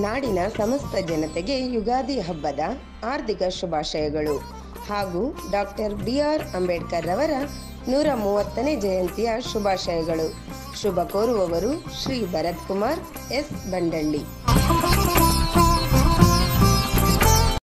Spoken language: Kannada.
ನಾಡಿನ ಸಮಸ್ತ ಜನತೆಗೆ ಯುಗಾದಿ ಹಬ್ಬದ ಹಾರ್ದಿಕ ಶುಭಾಶಯಗಳು ಹಾಗೂ ಡಾಕ್ಟರ್ BR ಅಂಬೇಡ್ಕರ್ ರವರ 130ನೇ ಜಯಂತಿಯ ಶುಭಾಶಯಗಳು. ಶುಭ ಕೋರುವವರು ಶ್ರೀ ಭರತ್ ಕುಮಾರ್ S ಬಂಡಳ್ಳಿ.